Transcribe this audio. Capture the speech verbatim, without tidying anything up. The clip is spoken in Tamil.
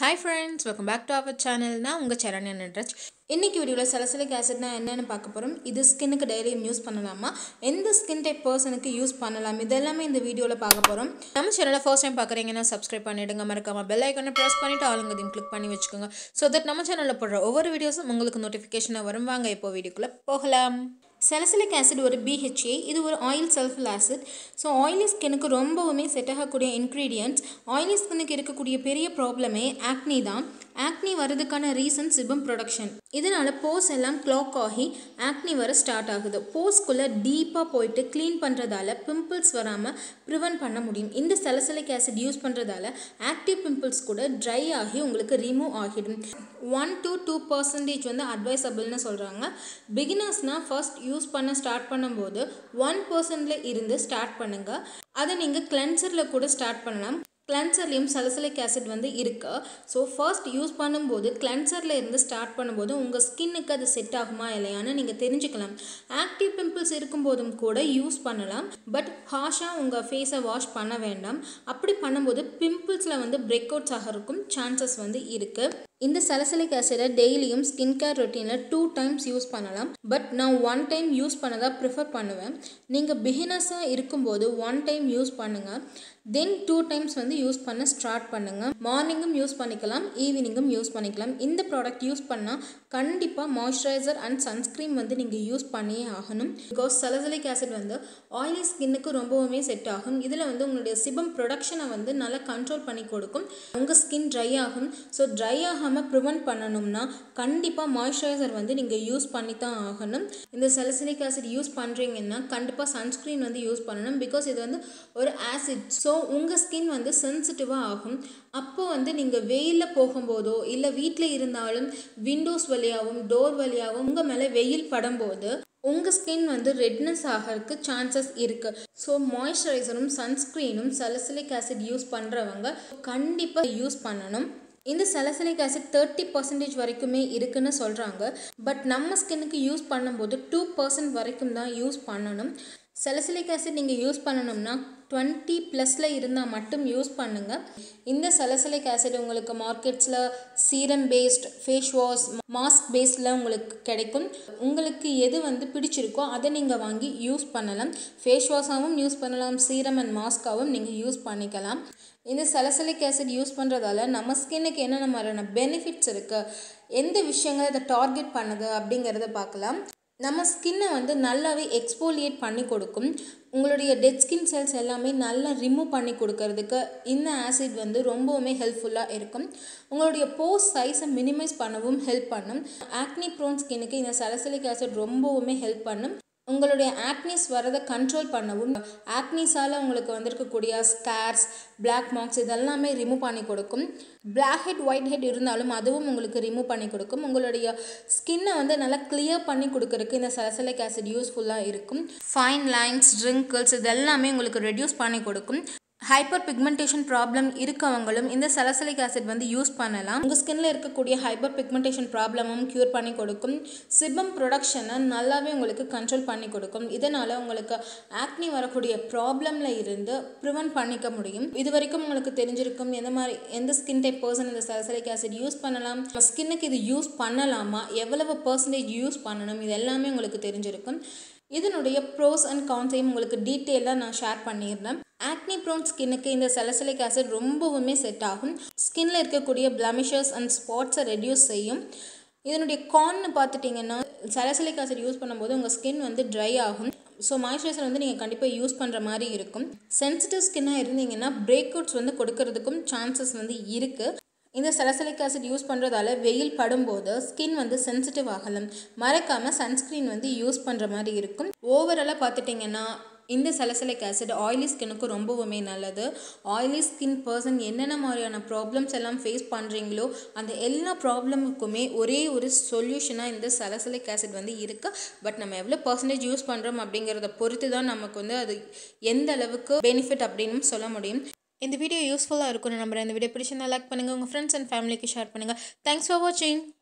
Hi friends, welcome back to our channel. நான் உங்க Saranya Nataraj. இன்னைக்கு வீடியோல salicylic acid னா என்னன்னு பார்க்க போறோம். இது ஸ்கின்னுக்கு டெய்லி யூஸ் பண்ணலாமா? எந்த ஸ்கின் டைப் பர்சனுக்கு யூஸ் பண்ணலாம்? இதெல்லாம் இந்த வீடியோல பார்க்க போறோம். நம்ம சேனலை ஃபர்ஸ்ட் டைம் பார்க்கறீங்கன்னா subscribe பண்ணிடுங்க. மறக்காம bell icon-ஐ press பண்ணிட்டு ஆளுங்கதையும் click பண்ணி வெச்சுக்கோங்க. so that நம்ம சேனல்ல போடுற ஒவ்வொரு வீடியோஸும் உங்களுக்கு நோட்டிஃபிகேஷனா வரும். வாங்க இப்போ வீடியோக்குள்ள போகலாம். Salicylic acid ஒரு B H A, இது ஒரு oil sulfur acid. So oily skinக்கு ரொம்பவுமே செட் ஆகக்கூடிய ingredients. Oily skinக்கு இருக்கக்கூடிய பெரிய ப்ராப்ளமே acne தான். acne வரதுக்கான ரீசன் sebum production. இதனால pores எல்லாம் clog ஆகி acne வர ஸ்டார்ட் ஆகுது. pores குள்ள டீப்பா போயிட்டு க்ளீன் பண்றதால pimples வராம prevent பண்ண முடியும். இந்த salicylic acid யூஸ் பண்றதால active pimples கூட dry ஆகி உங்களுக்கு ரிமூவ் ஆகிடும். one to two percent வந்து அட்வைசபிள்னு சொல்றாங்க. பிகினர்ஸ்னா ஃபர்ஸ்ட் யூஸ் பண்ண ஸ்டார்ட் பண்ணும்போது one percent ல இருந்து ஸ்டார்ட் பண்ணுங்க. அதை நீங்க கிளென்சர்ல கூட ஸ்டார்ட் பண்ணலாம். கிளென்சர்லயும் salicylic acid வந்து இருக்கு. ஸோ ஃபர்ஸ்ட் யூஸ் பண்ணும்போது கிளென்சர்ல இருந்து ஸ்டார்ட் பண்ணும்போது உங்கள் ஸ்கின்னுக்கு அது செட் ஆகுமா இல்லையான்னு நீங்கள் தெரிஞ்சுக்கலாம். ஆக்டிவ் பிம்பிள்ஸ் இருக்கும்போதும் கூட யூஸ் பண்ணலாம். பட் ஹாஷாக உங்கள் ஃபேஸை வாஷ் பண்ண வேண்டாம். அப்படி பண்ணும்போது பிம்பிள்ஸில் வந்து பிரேக் அவுட்ஸ் ஆகிறதுக்கும் சான்சஸ் வந்து இருக்குது. இந்த salicylic acid டெய்லியும் ஸ்கின் கேர் ரொட்டீனில் டூ டைம்ஸ் யூஸ் பண்ணலாம். பட் நான் ஒன் டைம் யூஸ் பண்ணதா ப்ரிஃபர் பண்ணுவேன். நீங்கள் பிகினர்ஸாக இருக்கும்போது ஒன் டைம் யூஸ் பண்ணுங்கள். தென் டூ டைம்ஸ் வந்து யூஸ் பண்ண ஸ்டார்ட் பண்ணுங்கள். மார்னிங்கும் யூஸ் பண்ணிக்கலாம், ஈவினிங்கும் யூஸ் பண்ணிக்கலாம். இந்த ப்ராடக்ட் யூஸ் பண்ணால் கண்டிப்பாக மாய்ஸ்சரைசர் அண்ட் சன்ஸ்க்ரீம் வந்து நீங்கள் யூஸ் பண்ணியே ஆகணும். பிகாஸ் salicylic acid வந்து ஆயிலி ஸ்கின்னுக்கு ரொம்பவுமே செட் ஆகும். இதில் வந்து உங்களுடைய sebum ப்ரொடக்ஷனை வந்து நல்லா கண்ட்ரோல் பண்ணி கொடுக்கும். உங்கள் ஸ்கின் ட்ரை ஆகும். ஸோ ட்ரை ஆகாமல் ப்ரிவெண்ட் பண்ணணும்னா கண்டிப்பாக மாய்ஸ்சரைசர் வந்து நீங்கள் யூஸ் பண்ணி தான் ஆகணும். இந்த salicylic acid யூஸ் பண்ணுறீங்கன்னா கண்டிப்பாக சன்ஸ்க்ரீன் வந்து யூஸ் பண்ணணும். பிகாஸ் இது வந்து ஒரு ஆசிட். ஸோ உங்கள் ஸ்கின் வந்து சென்சிட்டிவாக ஆகும். அப்போ வந்து நீங்கள் வெயிலில் போகும்போதோ இல்லை வீட்டில் இருந்தாலும் விண்டோஸ் வழியாகவும் டோர் வழியாகவும் உங்கள் மேலே வெயில் படும்போது உங்கள் ஸ்கின் வந்து ரெட்னஸ் ஆகிறதுக்கு சான்சஸ் இருக்குது. ஸோ மாய்ஸ்சரைசரும் சன்ஸ்க்ரீனும் salicylic acid யூஸ் பண்ணுறவங்க கண்டிப்பாக யூஸ் பண்ணணும். இந்த salicylic acid தேர்ட்டி பர்சன்டேஜ் வரைக்குமே இருக்குன்னு சொல்கிறாங்க. பட் நம்ம ஸ்கின்னுக்கு யூஸ் பண்ணும்போது டூ பர்சன்ட் வரைக்கும் தான் யூஸ் பண்ணணும். salicylic acid நீங்கள் யூஸ் பண்ணணும்னா டுவெண்ட்டி ப்ளஸில் இருந்தால் மட்டும் யூஸ் பண்ணுங்கள். இந்த salicylic acid உங்களுக்கு மார்க்கெட்ஸில் serum based, face wash, mask பேஸ்டில் உங்களுக்கு கிடைக்கும். உங்களுக்கு எது வந்து பிடிச்சிருக்கோ அதை நீங்கள் வாங்கி யூஸ் பண்ணலாம். ஃபேஸ் வாஷாகவும் யூஸ் பண்ணலாம், சீரம் அண்ட் மாஸ்காகவும் நீங்கள் யூஸ் பண்ணிக்கலாம். இந்த salicylic acid யூஸ் பண்ணுறதால நம்ம ஸ்கின்னுக்கு என்னென்ன மாதிரியான பெனிஃபிட்ஸ் இருக்குது, எந்த விஷயங்களை இதை டார்கெட் பண்ணுது அப்படிங்கிறத பார்க்கலாம். நம்ம ஸ்கின்னை வந்து நல்லாவே எக்ஸ்போலியேட் பண்ணி கொடுக்கும். உங்களுடைய டெட் ஸ்கின் செல்ஸ் எல்லாமே நல்லா ரிமூவ் பண்ணி கொடுக்கறதுக்கு இந்த ஆசிட் வந்து ரொம்பவுமே ஹெல்ப்ஃபுல்லாக இருக்கும். உங்களுடைய போஸ் சைஸை மினிமைஸ் பண்ணவும் ஹெல்ப் பண்ணும். ஆக்னி ப்ரோன் ஸ்கின்னுக்கு இந்த salicylic acid ரொம்பவுமே ஹெல்ப் பண்ணும். உங்களுடைய ஆக்னிஸ் வரதை கண்ட்ரோல் பண்ணவும், ஆக்னிஸால் உங்களுக்கு வந்திருக்கக்கூடிய ஸ்கேர்ஸ், பிளாக் மார்க்ஸ் இதெல்லாமே ரிமூவ் பண்ணி கொடுக்கும். பிளாக் ஹெட், ஒயிட் ஹெட் இருந்தாலும் அதுவும் உங்களுக்கு ரிமூவ் பண்ணி கொடுக்கும். உங்களுடைய ஸ்கின்னை வந்து நல்லா கிளியர் பண்ணி கொடுக்கறதுக்கு இந்த salicylic acid யூஸ்ஃபுல்லாக இருக்கும். ஃபைன் லைன்ஸ், ரிங்கிள்ஸ் இதெல்லாமே உங்களுக்கு ரெடியூஸ் பண்ணி கொடுக்கும். ஹைப்பர் பிக்மெண்டேஷன் ப்ராப்ளம் இருக்கவங்களும் இந்த salicylic acid வந்து யூஸ் பண்ணலாம். உங்கள் ஸ்கின்ல இருக்கக்கூடிய ஹைப்பர் பிக்மெண்டேஷன் ப்ராப்ளமும் க்யூர் பண்ணி கொடுக்கும். sebum ப்ரொடக்ஷனை நல்லாவே உங்களுக்கு கண்ட்ரோல் பண்ணி கொடுக்கும். இதனால் உங்களுக்கு ஆக்னி வரக்கூடிய ப்ராப்ளமில் இருந்து ப்ரிவெண்ட் பண்ணிக்க முடியும். இது வரைக்கும் உங்களுக்கு தெரிஞ்சிருக்கும் எந்த மாதிரி எந்த ஸ்கின் டைப் பர்சன் இந்த salicylic acid யூஸ் பண்ணலாம், ஸ்கின்னுக்கு இது யூஸ் பண்ணலாமா, எவ்வளவு பர்சன்டேஜ் யூஸ் பண்ணணும், இது எல்லாமே உங்களுக்கு தெரிஞ்சிருக்கும். இதனுடைய ப்ரோஸ் அண்ட் கான்ஸையும் உங்களுக்கு டீட்டெயிலாக நான் ஷேர் பண்ணியிருந்தேன். ஆக்னி ப்ரோன் ஸ்கின்னுக்கு இந்த salicylic acid ரொம்பவுமே செட் ஆகும். ஸ்கின்ல இருக்கக்கூடிய பிளமிஷஸ் அண்ட் ஸ்பாட்ஸை ரெடியூஸ் செய்யும். இதனுடைய கான்னு பார்த்துட்டிங்கன்னா salicylic acid யூஸ் பண்ணும்போது உங்கள் ஸ்கின் வந்து ட்ரை ஆகும். ஸோ மாய்ஸ்சரைசர் வந்து நீங்கள் கண்டிப்பாக யூஸ் பண்ணுற மாதிரி இருக்கும். சென்சிட்டிவ் ஸ்கின்னாக இருந்தீங்கன்னா பிரேக் அவுட்ஸ் வந்து கொடுக்கறதுக்கும் சான்சஸ் வந்து இருக்குது. இந்த salicylic acid யூஸ் பண்ணுறதால வெயில் படும்போது ஸ்கின் வந்து சென்சிட்டிவ் ஆகலாம். மறக்காமல் சன்ஸ்க்ரீன் வந்து யூஸ் பண்ணுற மாதிரி இருக்கும். ஓவராலாக பார்த்துட்டிங்கன்னா இந்த salicylic acid ஆயிலி ஸ்கின்னுக்கு ரொம்பவுமே நல்லது. ஆயிலி ஸ்கின் பர்சன் என்னென்ன மாதிரியான ப்ராப்ளம்ஸ் எல்லாம் ஃபேஸ் பண்ணுறீங்களோ அந்த எல்லா ப்ராப்ளமுக்குமே ஒரே ஒரு சொல்யூஷனாக இந்த salicylic acid வந்து இருக்குது. பட் நம்ம எவ்வளோ பர்சன்டேஜ் யூஸ் பண்ணுறோம் அப்படிங்கிறத பொறுத்து தான் நமக்கு வந்து அது எந்த அளவுக்கு பெனிஃபிட் அப்படின்னு சொல்ல முடியும். இந்த வீடியோ யூஸ்ஃபுல்லாக இருக்கும்னு நம்புறேன். இந்த வீடியோ பிடிச்சிருந்தா லைக் பண்ணுங்கள், உங்கள் ஃப்ரெண்ட்ஸ் அண்ட் ஃபேமிலிக்கு ஷேர் பண்ணுங்கள். தேங்க்ஸ் ஃபார் வாட்சிங்.